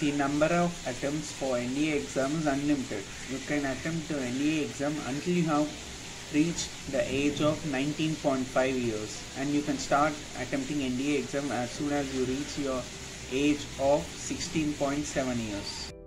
The number of attempts for NDA exam is unlimited. You can attempt the NDA exam until you have reached the age of 19.5 years, and you can start attempting NDA exam as soon as you reach your age of 16.7 years.